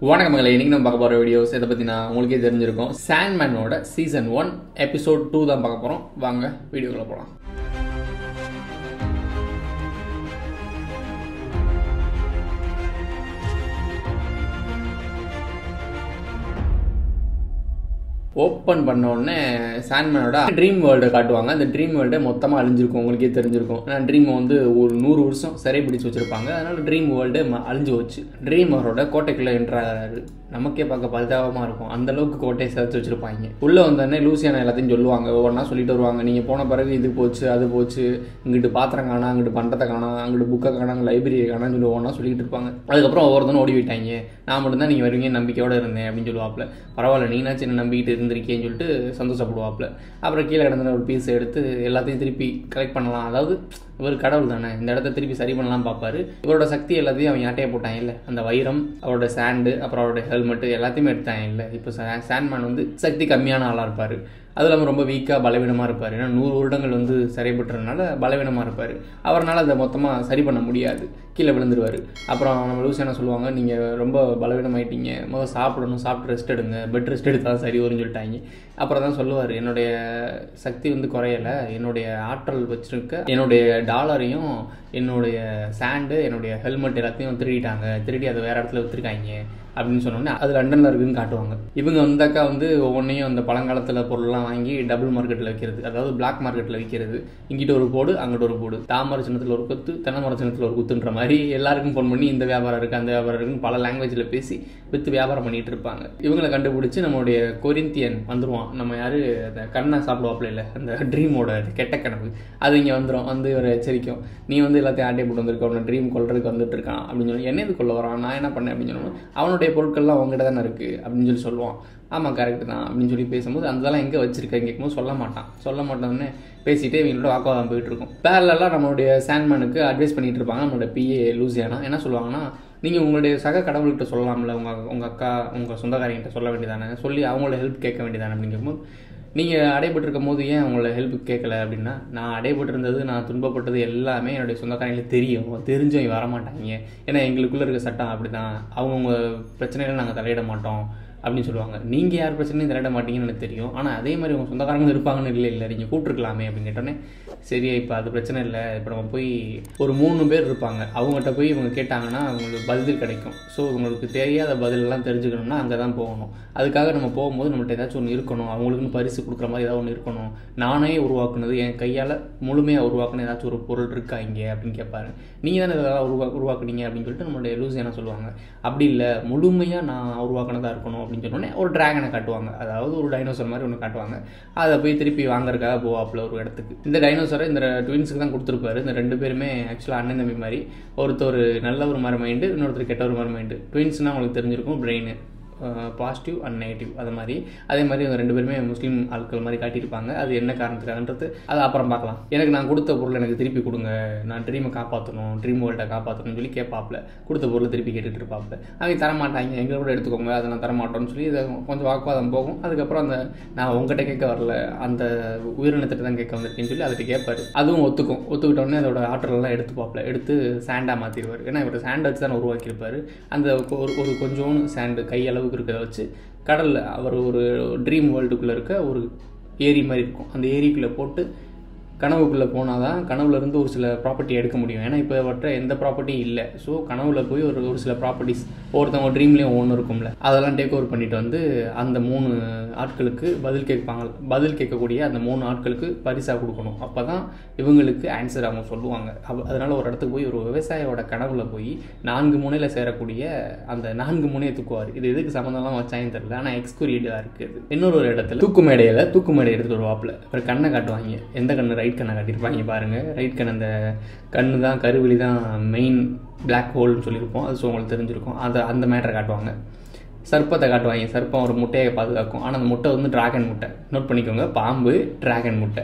வணக்கம் மகளே, இன்னைக்கு நம்ம பார்க்க போகிற வீடியோஸ் இதை பற்றி நான் உங்களுக்கே தெரிஞ்சிருக்கோம். சாண்ட்மேனோட சீசன் 1 எபிசோட் 2 தான் பார்க்க போகிறோம். வாங்க வீடியோக்குள்ள போகலாம். ஓப்பன் பண்ண உடனே சாண்ட்மேனோட ட்ரீம் வேர்ல்டை காட்டுவாங்க. அந்த ட்ரீம் வேர்ல்டை மொத்தமாக அழிஞ்சிருக்கும். உங்களுக்கே தெரிஞ்சிருக்கும். ஏன்னா ட்ரீம் வந்து ஒரு 100 வருஷம் சிறை பிடிச்சி வச்சுருப்பாங்க. அதனால் ட்ரீம் வேர்ல்டு அழிஞ்சு வச்சு ட்ரீம் அவரோட கோட்டைக்குள்ளே என்ட்ராகிறாரு. நமக்கே பார்க்க பரிதாபமாக இருக்கும். அந்தளவுக்கு கோட்டையை சேர்த்து வச்சுருப்பாங்க. உள்ளே வந்தோடனே லூசியானா எல்லாத்தையும் சொல்லுவாங்க. ஒவ்வொன்றா சொல்லிட்டு வருவாங்க. நீங்கள் போன பிறகு இது போச்சு, அது போச்சு, இங்கிட்டு பாத்திரம் காணா, அங்கிட்டு பண்டத்தை காணா, அங்கிட்டு புக்கை காணா, லைப்ரரியை காணான்னு சொல்லி ஒவ்வொன்றா சொல்லிட்டு இருப்பாங்க. அதுக்கப்புறம் ஒவ்வொருத்தனும் ஓடி விட்டாங்க. நான் மட்டும்தான் நீங்கள் வருவீங்க நம்பிக்கையோடு இருந்தேன் அப்படின்னு சொல்லுவாப்பில். பரவாயில்ல, நீனாச்சும் என்ன நம்பிக்கிட்டு இருந்திருக்கேன்னு சொல்லிட்டு சந்தோஷப்படுவாப்பில். அப்புறம் கீழே கிடந்த ஒரு பீஸை எடுத்து எல்லாத்தையும் திருப்பி கலெக்ட் பண்ணலாம். அதாவது இவர் கடவுள் தானே, இந்த இடத்த திருப்பி சரி பண்ணலாம் பார்ப்பாரு. இவரோட சக்தி எல்லாத்தையும் அவன் யாட்டையே போட்டான் இல்லை. அந்த வைரம், அவரோட சாண்டு, அப்புறம் அவரோட ஹெல்மெட்டு எல்லாத்தையுமே எடுத்தாங்க இல்லை. இப்போ சாண்ட்மேன் வந்து சக்தி கம்மியான ஆளாக இருப்பார். அது இல்லாமல் ரொம்ப வீக்காக பலவீனமாக இருப்பார். ஏன்னா 100 வருடங்கள் வந்து சிறைப்பட்டுறதுனால பலவீனமாக இருப்பார். அவரால் அதை மொத்தமாக சரி பண்ண முடியாது. கீழே விழுந்துருவார். அப்புறம் நம்ம லூசியானா சொல்லுவாங்க, நீங்கள் ரொம்ப பலவீனமாயிட்டீங்க, முதல் சாப்பிடணும், சாப்பிட்டு ரெஸ்ட் எடுங்க, பெட் ரெஸ்ட் எடுத்தால் சரி வரும்னு சொல்லிட்டாங்க. அப்புறம் தான் சொல்லுவார், என்னுடைய சக்தி வந்து குறையலை, என்னுடைய ஆற்றல் வச்சுருக்க என்னுடைய டாலரையும் என்னுடைய சாண்டு என்னுடைய ஹெல்மெட் எல்லாத்தையும் திருடி அதை வேறு இடத்துல விற்றுருக்காங்க அப்படின்னு சொன்னோன்னே அது லண்டனில் இருக்குதுன்னு காட்டுவாங்க. இவங்க வந்தாக்கா வந்து ஒவ்வொன்றையும் அந்த பழங்காலத்தில் பொருள்லாம் வாங்கி டபுள் மார்க்கெட்டில் விற்கிறது, அதாவது பிளாக் மார்க்கெட்டில் விற்கிறது. இங்கிட்ட ஒரு போடு, அங்கிட்ட ஒரு போடு, தாமரை சின்னத்தில் ஒரு குத்து, தென்னைமர சின்னத்தில் ஒரு குத்துன்ற மாதிரி எல்லாருக்கும் ஃபோன் பண்ணி இந்த வியாபாரம் இருக்குது, அந்த வியாபாரம் இருக்குன்னு பல லாங்குவேஜில் பேசி விற்று வியாபாரம் பண்ணிகிட்டு இருப்பாங்க. இவங்களை கண்டுபிடிச்சி நம்மளுடைய கொரிந்தியன் வந்துடுவான். நம்ம யார் அந்த கண்ணை சாப்பிடுவாப்பில் இல்லை, அந்த ட்ரீமோட கெட்ட கனவு அது இங்கே வந்துடும். வந்து ஒரு எச்சரிக்கும், நீ வந்து எல்லாத்தையும் ஆட்டை போட்டு வந்திருக்க, அவனை ட்ரீம் கொள்றதுக்கு வந்துட்டு இருக்கான் அப்படின்னு சொல்லி, என்ன இது கொள்ள வரான், நான் என்ன பண்ணேன் அப்படின்னு சொல்லணும். அவனுடைய பொருட்கள்லாம் அவங்ககிட்ட தானே இருக்குது அப்படின்னு சொல்லி சொல்லுவான். ஆமாம் கரெக்டு தான் அப்படின்னு சொல்லி பேசும்போது அதெல்லாம் எங்கே வச்சிருக்கேன் கேட்கும்போது சொல்ல மாட்டோன்னே பேசிகிட்டே இவங்களோட வாக்குவாதம் போயிட்டு இருக்கும். பேரலாம் நம்மளுடைய சாண்ட்மேனுக்கு அட்வைஸ் பண்ணிகிட்டு இருப்பாங்க. நம்மளோட பிஏ லூசியானா என்ன சொல்லுவாங்கன்னா, நீங்கள் உங்களுடைய சக கடவுள்கிட்ட சொல்லலாம்ல, உங்கள் அக்கா உங்கள் சொந்தக்காரங்கிட்ட சொல்ல வேண்டியதானே, சொல்லி அவங்களோட ஹெல்ப் கேட்க வேண்டியதானே அப்படின்னு கேட்கும்போது, நீங்கள் அடைபட்டிருக்கும் போது ஏன் அவங்கள ஹெல்ப் கேட்கல அப்படின்னா, நான் அடைபட்டிருந்தது, நான் துன்பப்பட்டது எல்லாமே என்னுடைய சொந்தக்காரங்களுக்கு தெரியும், தெரிஞ்சும் வரமாட்டாங்க. ஏன்னா எங்களுக்குள்ளே இருக்க சட்டம் அப்படி தான், அவங்கவுங்க பிரச்சனைகளை நாங்கள் தலையிட மாட்டோம் அப்படின்னு சொல்லுவாங்க. நீங்கள் யார் பிரச்சனையும் தலையிட மாட்டீங்கன்னு எனக்கு தெரியும், ஆனால் அதே மாதிரி உங்கள் சொந்தக்காரங்களும் இருப்பாங்கன்னு இல்லை நீங்கள் கூப்பிட்டுருக்கலாமே அப்படின்னு கேட்டோன்னே, சரி இப்போ அது பிரச்சனை இல்லை, இப்போ நம்ம போய் ஒரு 3 பேர் இருப்பாங்க, அவங்ககிட்ட போய் இவங்க கேட்டாங்கன்னா அவங்களுக்கு பதில் கிடைக்கும். ஸோ உங்களுக்கு தெரியாத பதிலெல்லாம் தெரிஞ்சுக்கணும்னா அங்கே தான் போகணும். அதுக்காக நம்ம போகும்போது நம்மகிட்ட ஏதாச்சும் ஒன்று இருக்கணும், அவங்களுக்குன்னு பரிசு கொடுக்குற மாதிரி ஏதாவது ஒன்று இருக்கணும். நானே உருவாக்குனது, என் கையால் முழுமையாக உருவாக்குன ஏதாச்சும் ஒரு பொருள் இருக்கா இங்கே அப்படின்னு கேட்பாரு. நீங்கள் தானே இதெல்லாம் உருவாக்குனீங்க அப்படின்னு சொல்லிட்டு நம்மளுடைய லூசியானா சொல்லுவாங்க. அப்படி இல்லை, முழுமையாக நான் உருவாக்குனதாக இருக்கணும் அப்படின்னு சொன்னோடனே ஒரு டிராகனை காட்டுவாங்க. அதாவது ஒரு டைனோசர் மாதிரி ஒன்று காட்டுவாங்க. அதை போய் திருப்பி வாங்குறதுக்காக போவாப்பில் ஒரு இடத்துக்கு. இந்த டைனோசரை இந்த ட்வின்ஸுக்கு தான் கொடுத்துருப்பாரு. இந்த 2 பேருமே ஆக்சுவலாக அண்ணன் தம்பி மாதிரி. ஒருத்தர் நல்ல ஒரு மாதிரி மைண்டு, இன்னொருத்தர் கெட்ட ஒரு மாதிரி மைண்டு. ட்வின்ஸ்னால் உங்களுக்கு தெரிஞ்சிருக்கும், பிரெயின் பாசிட்டிவ் அண்ட் நெகட்டிவ். அதே மாதிரி இவங்க 2 பேருமே முஸ்லீம் ஆட்கள் மாதிரி காட்டியிருப்பாங்க. அது என்ன காரணத்துக்காகன்றது அது அப்புறம் பார்க்கலாம். எனக்கு நான் கொடுத்த பொருள் எனக்கு திருப்பி கொடுங்க, நான் ட்ரீமை காப்பாற்றணும், ட்ரீம் வேர்ல்டை காப்பாற்றணும்னு சொல்லி கேட்பாப்பில். கொடுத்த பொருளை திருப்பி கேட்டுட்டு இருப்பாப்பில். அவங்க தரமாட்டாங்க, எங்களை கூட எடுத்துக்கோங்க, அதை நான் தரமாட்டோன்னு சொல்லி இதை கொஞ்சம் வாக்குவாதம் போகும். அதுக்கப்புறம் நான் உங்கள்கிட்ட கேட்க வரல, அந்த உயிரினத்திட்ட தான் கேட்க வந்திருக்கேன்னு சொல்லி அதை கேட்பாரு. அதுவும் ஒத்துக்கிட்டோடனே அதோட ஆற்றலெல்லாம் எடுத்துப்பாப்பில், எடுத்து சாண்டாக மாற்றிடுவார். ஏன்னா இவர் சாண்டை வச்சு தான் உருவாக்கியிருப்பார். அந்த ஒரு கொஞ்சம் சாண்டு கையளவு இருக்கிறத வச்சு கடலில் அவர் ஒரு ட்ரீம் வேர்ல்டுக்குள்ளே இருக்க ஒரு ஏரி மாதிரி இருக்கும். அந்த ஏரிக்குள்ளே போட்டு கனவுக்குள்ளே போனால் தான் கனவுலேருந்து ஒரு சில ப்ராப்பர்ட்டி எடுக்க முடியும். ஏன்னா இப்போ அவர்கிட்ட எந்த ப்ராப்பர்ட்டியும் இல்லை. ஸோ கனவுல போய் ஒரு சில ப்ராப்பர்ட்டிஸ் ஒருத்தவங்க ட்ரீம்லேயும் ஒன்று இருக்கும்ல, அதெல்லாம் டேக் ஓவர் பண்ணிட்டு வந்து அந்த 3 ஆட்களுக்கு பதில் கேட்கக்கூடிய அந்த 3 ஆட்களுக்கு பரிசாக கொடுக்கணும். அப்போ தான் இவங்களுக்கு ஆன்சர் அவங்க சொல்லுவாங்க. அதனால் ஒரு இடத்துக்கு போய் ஒரு விவசாயியோட கனவுல போய் 4 முனையில் சேரக்கூடிய அந்த 4 முனையை தூக்குவார். இது எதுக்கு சம்மந்தம்லாம் வச்சாங்கன்னு தெரியல, ஆனால் எக்ஸ்குரியேட்டிவாக இருக்குது. இன்னொரு இடத்துல தூக்கு மேடை எடுத்துகிட்டு வருவாப்பில். அப்புறம் கண்ணை காட்டுவாங்க. எந்த கண்ணு? ரைட் கண்ணை காட்டியிருப்பாங்க பாருங்கள். ரைட் கண், அந்த கண்ணு தான், கருவிழி தான் மெயின் பிளாக் ஹோல்னு சொல்லியிருப்போம். அது ஸோ உங்களுக்கு தெரிஞ்சிருக்கும். அந்த மேட்டரை காட்டுவாங்க. சர்ப்பத்தை காட்டுவாங்க. சர்ப்பம் ஒரு முட்டையை பாதுகாக்கும். ஆனால் அந்த முட்டை வந்து டிராகன் முட்டை. நோட் பண்ணிக்கோங்க, பாம்பு டிராகன் முட்டை.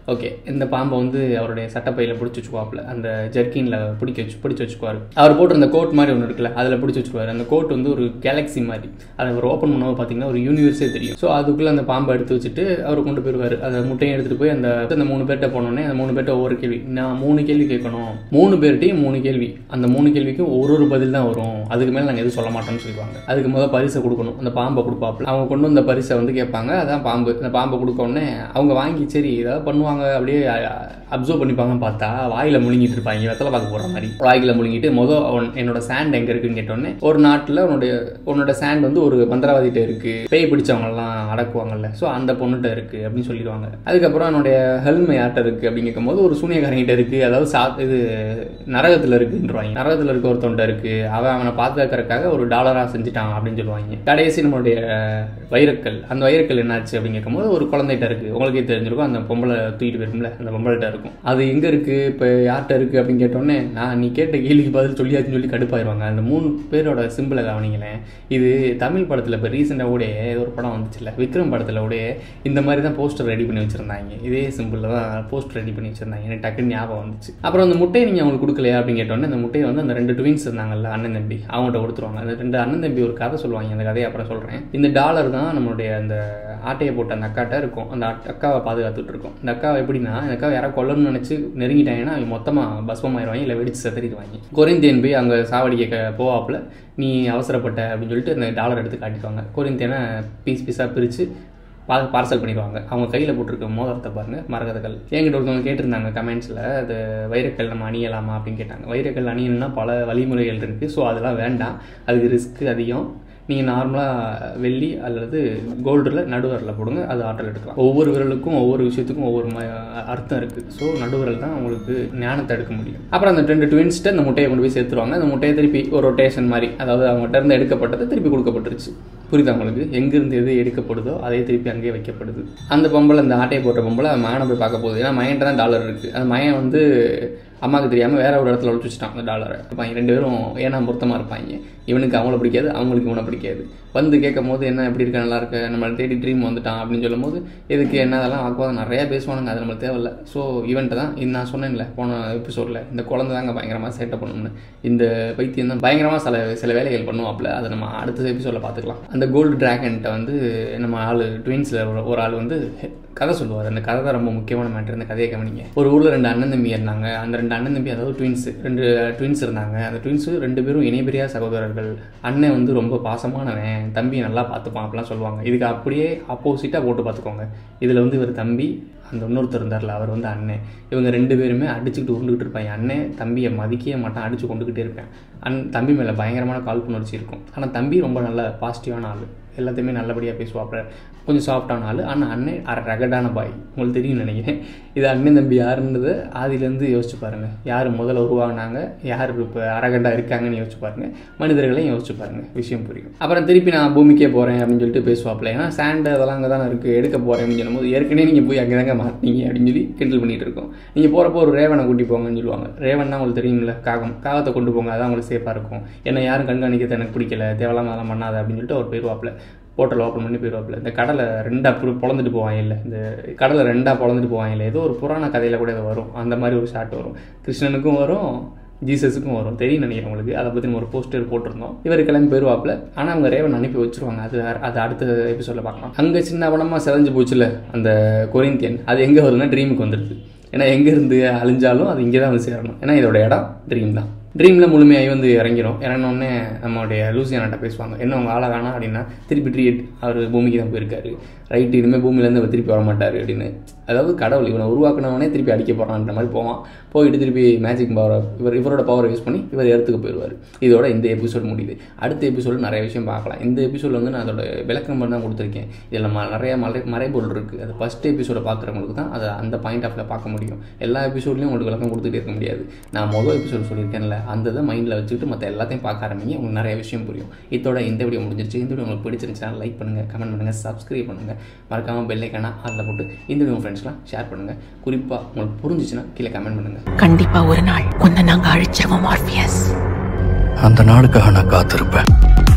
ஓகே, இந்த பாம்பை வந்து அவருடைய சட்டப்பையில் பிடிச்சி வச்சுக்குவாப்பில், அந்த ஜர்க்கினில் பிடிச்சி வச்சுக்குவார். அவர் போட்டிருந்த கோட் மாதிரி ஒன்று இருக்குல்ல, அதில் பிடிச்சி வச்சுக்குவார். அந்த கோட் வந்து ஒரு கேலக்ஸி மாதிரி, அதை அவர் ஓப்பன் பண்ணும்போது பார்த்தீங்கன்னா ஒரு யூனிவர்ஸே தெரியும். ஸோ அதுக்குள்ளே அந்த பாம்பை எடுத்து வச்சுட்டு அவர் கொண்டு போயிடுவார். அந்த முட்டையை எடுத்துகிட்டு போய் அந்த 3 பேர்கிட்ட போனோடனே அந்த 3 பேர்கிட்ட ஒவ்வொரு கேள்வி, நான் 3 கேள்வி கேட்கணும், 3 பேர்கிட்டையும் 3 கேள்வி, அந்த 3 கேள்விக்கும் ஒரு பதில் தான் வரும், அதுக்கு மேலே நாங்கள் எதுவும் சொல்ல மாட்டோம்னு சொல்லுவாங்க. அதுக்கு முதல் பரிசை கொடுக்கணும், அந்த பாம்பை கொடுப்பாப்புல. அவங்க கொண்டு வந்த பரிசை வந்து கேட்பாங்க, அதான் பாம்பு. அந்த பாம்பை கொடுக்கோடனே அவங்க வாங்கி சரி ஏதாவது பண்ணுவாங்க, அப்படியே அப்சர்வ் பண்ணிப்பாங்கன்னு பார்த்தா வாயில முழுங்கிட்டு இருப்பாங்க, வெத்தலை பார்க்க போற மாதிரி வாயில முழுங்கிட்டு என்னோட சாண்ட் எங்க இருக்குன்னு கேட்டோன்னே, ஒரு நாட்டில் உன்னோட சாண்ட் வந்து ஒரு மந்திரவாதிகிட்ட இருக்கு, பேய் பிடிச்சவங்க எல்லாம் அடக்குவாங்கல்ல, ஸோ அந்த பொண்ணுகிட்ட இருக்கு அப்படின்னு சொல்லிடுவாங்க. அதுக்கப்புறம் என்னுடைய ஹெல்ம் யார்ட்ட இருக்கு அப்படின்னு கேட்கும்போது ஒரு சூனியக்காரங்கிட்ட இருக்கு, அதாவது இது நரகத்தில் இருக்குன்றாங்க. நரகத்தில் இருக்க ஒருத்தவன்ட்ட இருக்கு, அவனை பாதுகாக்கிறதுக்காக ஒரு $1 செஞ்சுட்டான் அப்படின்னு சொல்லுவாங்க. கடைசி நம்மளுடைய வைரக்கல், அந்த வைரக்கல் என்னாச்சு அப்படின்னு கேட்கும்போது ஒரு குழந்தைகிட்ட இருக்கு, உங்களுக்கே தெரிஞ்சிருக்கும், அந்த பொம்பளை தூக்கிட்டு போயிருக்கும்ல, அந்த பொம்பளைகிட்ட இருக்கும். அது எங்க இருக்கு, இப்போ யார்கிட்ட இருக்கு அப்படின்னு கேட்டோன்னே, நீ கேட்ட கேள்விக்கு பதில் சொல்லியாச்சுன்னு சொல்லி கடுப்பாயிருவாங்க. அந்த 3 பேரோட சிம்பிளை கவனிங்களேன். இது தமிழ் படத்தில் இப்போ ரீசெண்டாக கூட ஒரு படம் வந்துச்சுல்ல, விக்ரம் படத்தில் கூட இந்த மாதிரி தான் போஸ்டர் ரெடி பண்ணி வச்சிருந்தாங்க. இதே சிம்பிளில் தான் போஸ்டர் ரெடி பண்ணி வச்சிருந்தாங்க. எனக்கு டக்குன்னு ஞாபகம் வந்துச்சு. அப்புறம் அந்த முட்டையை நீங்கள் அவங்களுக்கு கொடுக்கலையா அப்படின்னு கேட்டோன்னே, அந்த முட்டையை வந்து அந்த 2 ட்வின்ஸ் இருந்தாங்கல்ல, அண்ணன் தம்பி, அவங்கள்ட்ட கொடுத்துருவாங்க. அந்த 2 அண்ணன் தம்பி ஒரு கதை சொல்லுவாங்க, அந்த கதையை அப்புறம் சொல்கிறேன். இந்த $1 தான் நம்மளுடைய அந்த ஆட்டையை போட்ட அந்த அக்காட்ட இருக்கும். அந்த அக்காவை பாதுகாத்துட்டு இருக்கும். இந்த அக்காவை எப்படின்னா, இந்த அக்காவை யாராவது கொல்லணும்னு நினச்சி நெருங்கிட்டாங்கன்னா அவங்க மொத்தமாக பஸ்பமாயிருவாங்க, இல்லை வெடிச்சு செத்துறிடுவாங்க. கொரிந்தியன் போய் அங்கே சாவடிக்க போவாப்புல, நீ அவசரப்பட்ட அப்படின்னு சொல்லிட்டு அந்த $1 எடுத்து காட்டிடுவாங்க. கொரிந்தியனை பீஸாக பிரித்து பார்சல் பண்ணிடுவாங்க. அவங்க கையில் போட்டிருக்க மோதிரத்தை பாருங்கள், மரகதக்கல். என்கிட்ட ஒருத்தவங்க கேட்டிருந்தாங்க கமெண்ட்ஸில், அது வைரக்கல் நம்ம அணியலாமா அப்படின்னு கேட்டாங்க. வைரக்கல் அணியணும்னா பல வழிமுறைகள் இருக்குது, ஸோ அதெல்லாம் வேண்டாம், அதுக்கு ரிஸ்க் அதிகம். நீங்கள் நார்மலாக வெள்ளி அல்லது கோல்டில் நடுவரில் போடுங்க, அது ஆற்றல் எடுக்கலாம். ஒவ்வொரு விரலுக்கும் ஒவ்வொரு விஷயத்துக்கும் ஒவ்வொரு அர்த்தம் இருக்குது. ஸோ நடுவரல் தான் உங்களுக்கு ஞானத்தை எடுக்க முடியும். அப்புறம் அந்த 2 ட்வின்ஸ்ட்டு அந்த முட்டையை கொண்டு போய் சேர்த்துருவாங்க. அந்த முட்டையை திருப்பி ஒரு ரொட்டேஷன் மாதிரி, அதாவது அவங்ககிட்ட இருந்து எடுக்கப்பட்டது திருப்பி கொடுக்கப்பட்டுருச்சு. புரியுதா உங்களுக்கு? எங்கேருந்து எது எடுக்கப்படுதோ அதே திருப்பி அங்கேயே வைக்கப்படுது. அந்த பொம்பளை, அந்த ஆட்டையை போட்ட பொம்பளை மகனை போய் பார்க்க போகுது. ஏன்னா மகன்கிட்ட தான் $1 இருக்குது. அந்த மகன் வந்து அம்மாவுக்கு தெரியாமல் வேற ஒரு இடத்துல ஒழிச்சு வச்சுட்டான் அந்த $1. இருப்பாங்க 2 பேரும் ஏன்னா பொருத்தமாக இருப்பாங்க. இவனுக்கு அவங்கள பிடிக்காது, அவங்களுக்கு இவனை பிடிக்காது. வந்து கேட்கும் போது என்ன எப்படி இருக்க, நல்லா இருக்கு, நம்மளை தேடி ட்ரீம் வந்துட்டான் அப்படின்னு சொல்லும் போது எதுக்கு என்ன அதெல்லாம் வாக்குவாதம் நிறையா பேசுவானுங்க, அது நம்மளுக்கு தேவையில்லை. ஸோ இவன்ட்டு தான் நான் சொன்னேன்ல போன எபிசோடில், இந்த குழந்தை தாங்க பயங்கரமாக சேட்டை பண்ணணும்னு. இந்த பைத்தியம் தான் பயங்கரமாக சில வேலைகள் பண்ணுவாப்புல. அதை நம்ம அடுத்த எபிசோடில் பார்த்துக்கலாம். அந்த கோல்டு டிராகன்ட்ட வந்து நம்ம ஆள் ட்வின்ஸில் ஒரு ஆள் வந்து கதை சொல்லுவார். அந்த கதை தான் ரொம்ப முக்கியமான மேட்டர். இந்த கதையை கவனிங்க. ஒரு ஊரில் 2 அண்ணன் தம்பி இருந்தாங்க. அந்த 2 அண்ணன் தம்பி, அதாவது 2 ட்வின்ஸ் இருந்தாங்க. அந்த ட்வின்ஸ் 2 பேரும் இணைபிரியா சகோதரர்கள். அண்ணன் வந்து ரொம்ப பாசமானவன், தம்பியை நல்லா பார்த்துப்பான் அப்படிலாம் சொல்லுவாங்க. இதுக்கு அப்படியே ஆப்போசிட்டாக போட்டு பார்த்துக்கோங்க. இதில் வந்து இவர் தம்பி, அந்த இன்னொருத்தர் இருந்தார்ல அவர் வந்து அண்ணன். இவங்க 2 பேருமே அடிச்சுக்கிட்டு கொண்டுகிட்டு இருப்பாங்க. அண்ணன் தம்பியை மதிக்கவே மாட்டான், அடித்து கொண்டுக்கிட்டே இருப்பேன். தம்பி மேலே பயங்கரமான காழ்ப்புணர்ச்சி இருக்கும். ஆனால் தம்பி ரொம்ப நல்ல பாசிட்டிவான ஆள், எல்லாத்தையுமே நல்லபடியாக பேசுவாப்புற, கொஞ்சம் சாஃப்டான ஆள். ஆனால் அண்ணன் ரகடான பாய். உங்களுக்கு தெரியும் நினைக்கிறேன். இது அண்ணன் தம்பி யாருன்றது ஆதியிலேருந்து யோசிச்சு பாருங்கள். யார் முதல்ல உருவாகினாங்க, யார் இப்போ அரகண்டாக இருக்காங்கன்னு யோசிச்சு பாருங்கள். மனிதர்களையும் யோசிச்சு பாருங்கள், விஷயம் புரியும். அப்புறம் திருப்பி நான் பூமிக்கே போகிறேன் அப்படின்னு சொல்லிட்டு பேசுவாப்பில். ஏன்னா சாண்டு அதெல்லாம் அங்கே தானே இருக்குது, எடுக்க போகிறேன் அப்படின்னு சொல்லும்போது ஏற்கனவே நீங்கள் போய் அங்கே தாங்க மாட்டீங்க அப்படின்னு சொல்லி கிண்டல் பண்ணிகிட்டு இருக்கோம். நீங்கள் போகிறப்போ ஒரு ரேவனை கூட்டி போங்கன்னு சொல்லுவாங்க. ரேவன்னா உங்களுக்கு தெரியும்ல, காகத்தை கொண்டு போங்க, அதான் உங்களுக்கு சேஃபாக இருக்கும். ஏன்னா யாரும் கண்காணிக்கிறது எனக்கு பிடிக்கல, தேவையில்லாம அதெல்லாம் பண்ணாத அப்படின்னு சொல்லிட்டு அவர் போயிடுவாப்பில். போர்ட்டல் ஓப்பன் பண்ணி போயிடுவாப்பில். இந்த கடலை 2 பொழந்துட்டு போவாங்க இல்லை, இந்த கடலை 2 பொழந்துட்டு போவாங்க இல்லை, ஏதோ ஒரு புராண கதையில் கூட இது வரும். அந்த மாதிரி ஒரு ஷாட் வரும், கிருஷ்ணனுக்கும் வரும், ஜீசஸுக்கும் வரும். தெரியும் நினைக்கிறேன் உங்களுக்கு. அதை பற்றி நம்ம ஒரு போஸ்டர் போட்டிருந்தோம். இவர் கிளம்பி போயிடுவாப்பில். ஆனால் அவங்க ரேவன் அனுப்பி வச்சுருவாங்க. அது அடுத்த எபிசோடில் பார்க்கலாம். அங்கே சின்ன பணமாக செதஞ்சு போச்சுல அந்த கொரிந்தியன், அது எங்கே வருதுன்னா ட்ரீமுக்கு வந்துடுது. ஏன்னா எங்கேருந்து அழிஞ்சாலும் அது இங்கே தான் வந்து சேரணும். ஏன்னா இதோட இடம் ட்ரீம் தான். ட்ரீமில் முழுமையாகி வந்து இறங்கினோடனே நம்மளுடைய லூசியானாட்ட பேசுவாங்க. என்ன அவங்க ஆளை காணா அப்படின்னா, திருப்பி அவர் பூமிக்கு தான் போயிருக்காரு, ரைட்டு, இனிமேல் பூமியிலேருந்து அவர் திருப்பி வர மாட்டார் அப்படின்னு. அதாவது கடவுள் இவனை உருவாக்கினவனே திருப்பி அடிக்க போகிறான்ற மாதிரி போயிட்டு திருப்பி மேஜிக் பவர் இவரோட பவரை யூஸ் பண்ணி இவர் இடத்துக்கு போயிடுவார். இதோட இந்த எபிசோட் முடியுது. அடுத்த எபிசோடு நிறைய விஷயம் பார்க்கலாம். இந்த எபிசோடில் வந்து நான் அதோட விளக்கம் தான் கொடுத்துருக்கேன். இதில் நிறைய மறைபொருள் இருக்குது. அது ஃபஸ்ட் எபிசோடை பார்க்குறவங்களுக்கு தான் அதை அந்த பாயிண்ட் ஆஃப்ல பார்க்க முடியும். எல்லா எபிசோட்லையும் உங்களுக்கு விளக்கம் கொடுத்துட்டே இருக்க முடியாது. நான் மொதல் எபிசோடு சொல்லியிருக்கேன்ல, அந்த இதை மைண்டில் வச்சுக்கிட்டு மற்ற எல்லாத்தையும் பார்க்க ஆரம்பிங்க, உங்களுக்கு நிறைய விஷயம் புரியும். இதோட இந்த வீடியோ முடிஞ்சிருச்சு. இந்த வீடியோ உங்களுக்கு பிடிச்சிருந்துச்சுன்னா லைக் பண்ணுங்கள், கமெண்ட் பண்ணுங்கள், சப்ஸ்கிரைப் பண்ணுங்கள், மறக்காமல் பெல் ஐக்கான அதில் போட்டு இந்த வீடியோ ஃப்ரெண்ட்ஸ்லாம் ஷேர் பண்ணுங்கள். குறிப்பாக உங்களுக்கு புரிஞ்சிச்சுன்னா கீழே கமெண்ட் பண்ணுங்கள். கண்டிப்பாக ஒரு நாள் உன்னை நாங்கள் அழிச்சிருவோம் மார்ஃபியஸ். அந்த நாளுக்காக நான் காத்திருப்பேன்.